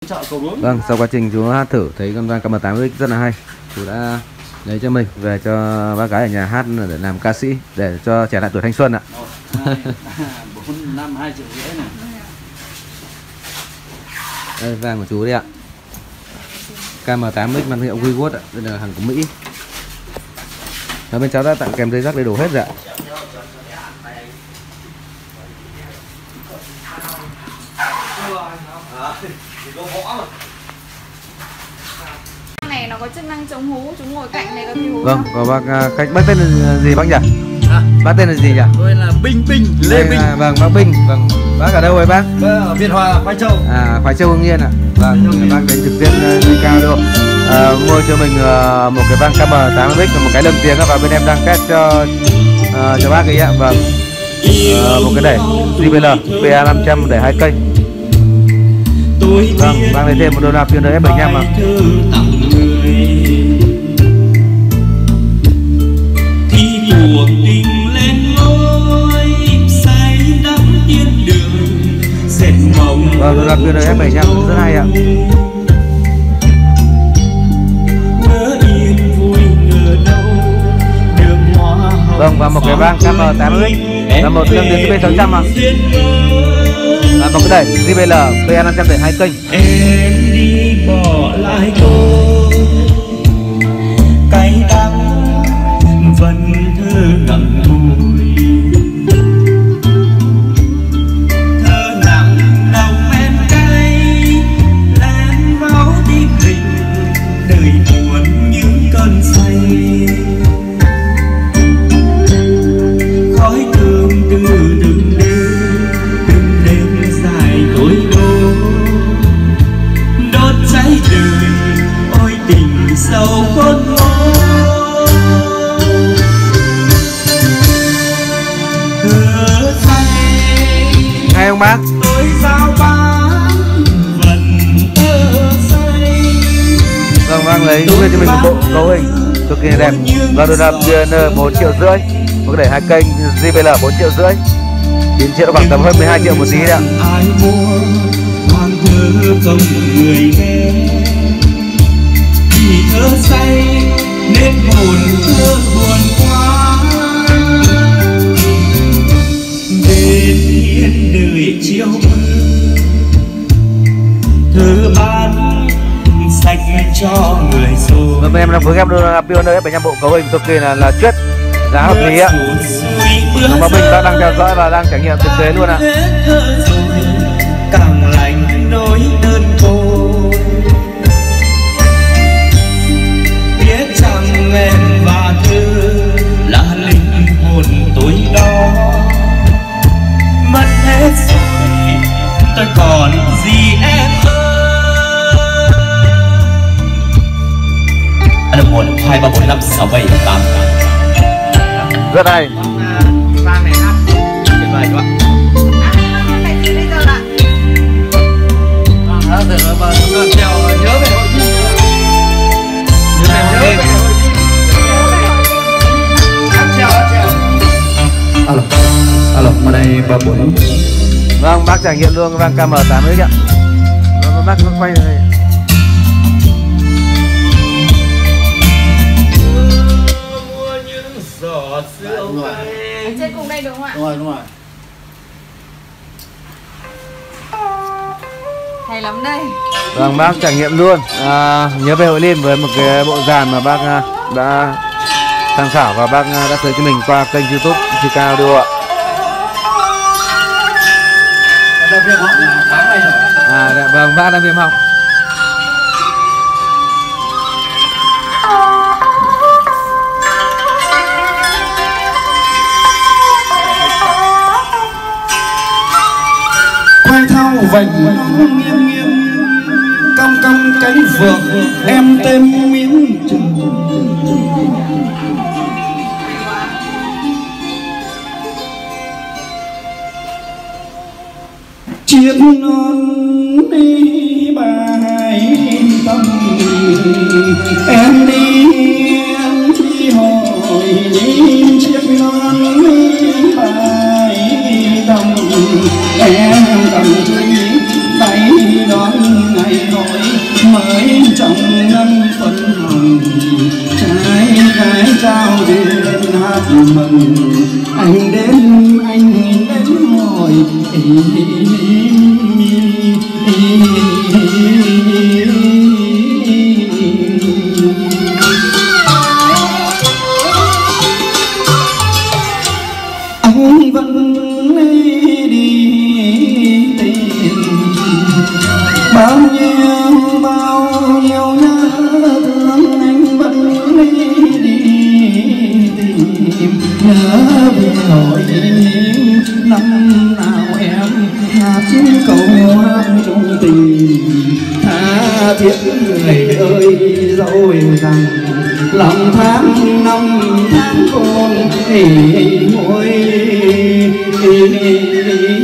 Vâng, sau quá trình chú hát thử thấy con vang KM8X rất là hay, chú đã lấy cho mình về cho bác gái ở nhà hát để làm ca sĩ, để cho trẻ lại tuổi thanh xuân ạ. 4 năm 2,5 triệu này. Đây vang của chú đây ạ. KM8X mang hiệu Wewood ạ, đây là hàng của Mỹ. Ở bên cháu đã tặng kèm dây rắc đầy đủ hết rồi ạ. Này nó có chức năng chống hú, chúng ngồi cạnh này có bị hú. Vâng, có bác cách bác tên là gì bác nhỉ? Bác tên là gì nhỉ? Tôi là Bình Lê Bình. Vâng, bác Bình. Vâng, bác ở đâu rồi bác? Ở Việt Hòa, Khoái Châu. Khoái Châu Hưng Yên ạ. Vâng, bác đến trực tiếp lên cao đâu. Mua cho mình một cái vang KM8X và một cái lồng tiếng và bên em đang test cho bác ấy ạ. Vâng, một cái đẩy JBL PA500 để 2 kênh. Vâng, bác lấy thêm một đôi loa Pioneer F75 ạ. Cuộc tình lên ngôi say đắm thiên đường dệt mộng. Vâng, đôi loa Pioneer F75 rất hay ạ. Vâng, và một cái vang KM8X và một lồng tiếng JB600 ạ. Và một cái đẩy JBL PA500 để 2 kênh. Em đi bỏ lại tôi cay đắng vẫn thơ ngậm ngùi, thơ nặng lòng men cay len vào tim mình, đời buồn những cơn say, khói thương từ từng đêm dài tối đô đốt cháy đời, ôi tình sâu khôn nguôi. Hay không bác? Vâng, bác lấy về cho mình một bộ cấu hình cực kỳ đẹp và đôi loa Pioneer 4,5 triệu, một cái đẩy 2 kênh JBL 4,5 triệu, 9 triệu khoảng tầm hơn 12 triệu một tí đấy ạ. Ai mua hoàng thơ không người nghe, vì thơ say nên hồn thơ buồn quá, đến hiên đời chiều thơ ban sạch cho người rồi. Vâng, em đang phối ghép đôi loa Pioneer F75 bộ cấu hình cực kỳ là chuyết, giá hợp lý ạ. Mà mình đang theo dõi và đang trải nghiệm thực tế luôn ạ. Càng lạnh nỗi đơn côi, biết rằng em và thơ là linh hồn tôi đó, mất hết rồi tôi còn gì em ơi. Anh đồng 1 2 3 4 5 6 7 8. Rất hay. Vang này hát tuyệt vời quá. Này gì bây giờ ạ? Hát từ mà trèo nhớ về hội thi. Nhớ về hội thi. Hát trèo. Alo, ở đây 34. Vâng, bác trải nghiệm luôn vang KM8X ạ. Vâng, bác quay này. Trên cùng đây đúng không ạ? Đúng rồi. Hay lắm đây. Vâng, bác trải nghiệm luôn. Nhớ về Hội Liên với một cái bộ dàn mà bác đã tham khảo và bác đã tới cho mình qua kênh YouTube Chica Audio ạ. Đang viêm họng là tháng này rồi. Dạ, vâng, bác đang viêm họng. Khoai thao vành nghiêng nghiêng, cong cong cánh phượng em tên miếng trừng. Chiếc non đi bài tâm, em đi hồi nhìn chiếc non đi bài tâm, em cầm tay đón ngày hỏi mới trong năm phân hồng trai gái trao duyên hát mừng anh đến hỏi anh vẫn đi tìm bao nhiêu nhớ thương anh vẫn đi tìm nhớ về hỏi năm nào em hát câu hát trong tình tha thiết người ơi rồi rằng lòng tháng năm tháng con ngồi